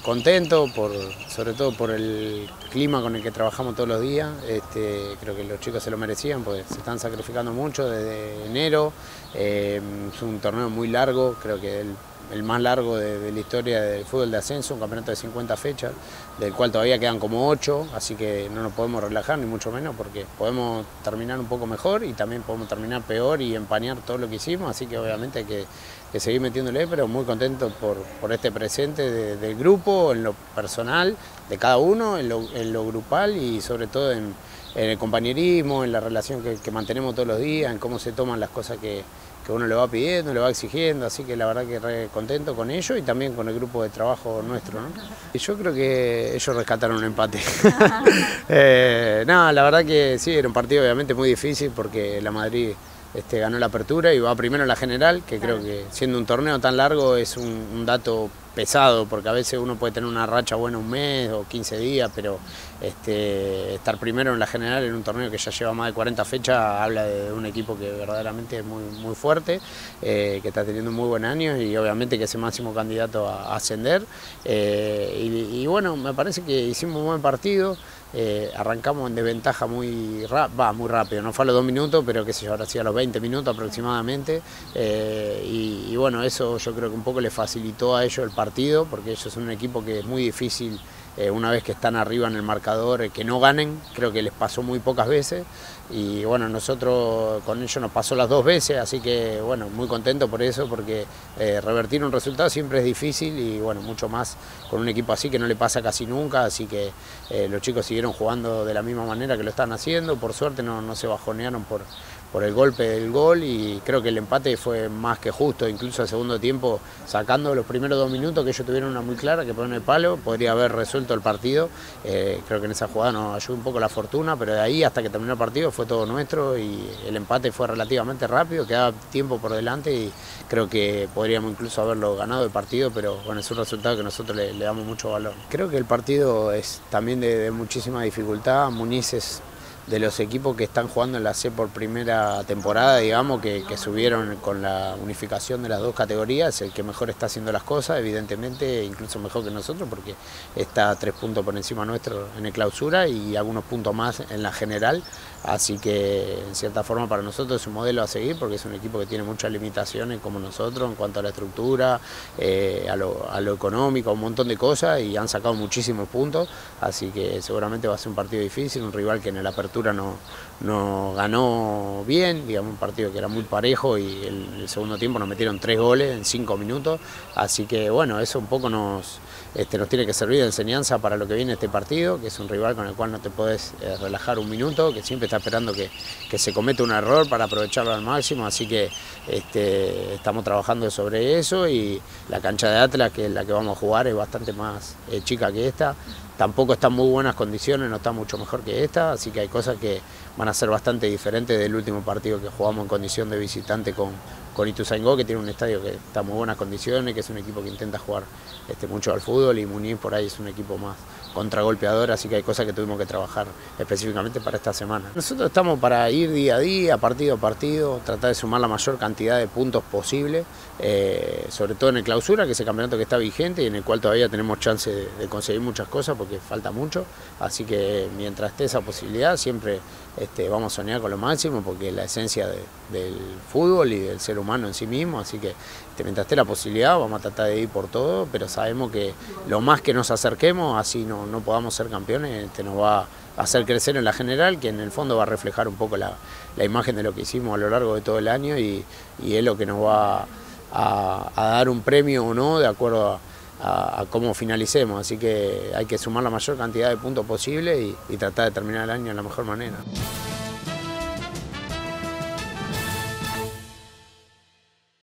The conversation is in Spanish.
contento, sobre todo por el clima con el que trabajamos todos los días. Creo que los chicos se lo merecían, porque se están sacrificando mucho desde enero. Es un torneo muy largo, creo que el más largo de la historia del fútbol de ascenso, un campeonato de 50 fechas, del cual todavía quedan como 8, así que no nos podemos relajar, ni mucho menos, porque podemos terminar un poco mejor y también podemos terminar peor y empañar todo lo que hicimos, así que obviamente hay que seguir metiéndole, pero muy contento por este presente del grupo, en lo personal de cada uno, en lo grupal y sobre todo en el compañerismo, en la relación que mantenemos todos los días, en cómo se toman las cosas que uno le va pidiendo, le va exigiendo, así que la verdad que re contento con ellos y también con el grupo de trabajo nuestro, ¿no? Y yo creo que ellos rescataron un empate. No, la verdad que sí, era un partido obviamente muy difícil porque la Madrid ganó la apertura y va primero en la general, que creo que siendo un torneo tan largo es un dato pesado, porque a veces uno puede tener una racha buena un mes o 15 días, pero estar primero en la general en un torneo que ya lleva más de 40 fechas habla de un equipo que verdaderamente es muy fuerte, que está teniendo un muy buen año y obviamente que es el máximo candidato a ascender. Y bueno, me parece que hicimos un buen partido. Arrancamos en desventaja muy rápido, no fue a los 2 minutos, pero qué sé yo, ahora sí a los 20 minutos aproximadamente. Y bueno, eso yo creo que un poco le facilitó a ellos el partido, porque ellos son un equipo que es muy difícil, una vez que están arriba en el marcador, que no ganen, creo que les pasó muy pocas veces. Y bueno, nosotros con ellos nos pasó las 2 veces, así que bueno, muy contento por eso, porque revertir un resultado siempre es difícil y bueno, mucho más con un equipo así que no le pasa casi nunca, así que los chicos siguieron jugando de la misma manera que lo están haciendo, por suerte no se bajonearon por el golpe del gol y creo que el empate fue más que justo, incluso al segundo tiempo, sacando los primeros 2 minutos que ellos tuvieron una muy clara, que ponen el palo, podría haber resuelto el partido. Creo que en esa jugada nos ayudó un poco la fortuna, pero de ahí hasta que terminó el partido fue todo nuestro y el empate fue relativamente rápido, quedaba tiempo por delante y creo que podríamos incluso haberlo ganado el partido, pero bueno, es un resultado que nosotros le damos mucho valor. Creo que el partido es también de muchísima dificultad. Muniz es de los equipos que están jugando en la C por primera temporada, digamos, que subieron con la unificación de las 2 categorías, el que mejor está haciendo las cosas, evidentemente, incluso mejor que nosotros, porque está 3 puntos por encima nuestro en el clausura y algunos puntos más en la general, así que en cierta forma para nosotros es un modelo a seguir, porque es un equipo que tiene muchas limitaciones como nosotros en cuanto a la estructura, a lo económico, un montón de cosas, y han sacado muchísimos puntos, así que seguramente va a ser un partido difícil, un rival que en el apertura no ganó bien, digamos, un partido que era muy parejo y el segundo tiempo nos metieron 3 goles en 5 minutos, así que bueno, eso un poco nos tiene que servir de enseñanza para lo que viene este partido, que es un rival con el cual no te podés relajar un minuto, que siempre está esperando que se cometa un error para aprovecharlo al máximo, así que estamos trabajando sobre eso y la cancha de Atlas, que es la que vamos a jugar, es bastante más chica que esta. Tampoco está en muy buenas condiciones, no está mucho mejor que esta, así que hay cosas que van a ser bastante diferentes del último partido que jugamos en condición de visitante con Ituzaingó, que tiene un estadio que está en muy buenas condiciones, que es un equipo que intenta jugar mucho al fútbol, y Muniz por ahí es un equipo más contragolpeador, así que hay cosas que tuvimos que trabajar específicamente para esta semana. Nosotros estamos para ir día a día, partido a partido, tratar de sumar la mayor cantidad de puntos posible, sobre todo en el clausura, que es el campeonato que está vigente y en el cual todavía tenemos chance de conseguir muchas cosas porque falta mucho, así que mientras esté esa posibilidad siempre vamos a soñar con lo máximo, porque es la esencia del fútbol y del ser humano en sí mismo, así que mientras esté la posibilidad vamos a tratar de ir por todo, pero sabemos que lo más que nos acerquemos, así no podamos ser campeones, nos va a hacer crecer en la general, que en el fondo va a reflejar un poco la imagen de lo que hicimos a lo largo de todo el año y es lo que nos va a dar un premio o no de acuerdo a cómo finalicemos, así que hay que sumar la mayor cantidad de puntos posible y tratar de terminar el año de la mejor manera.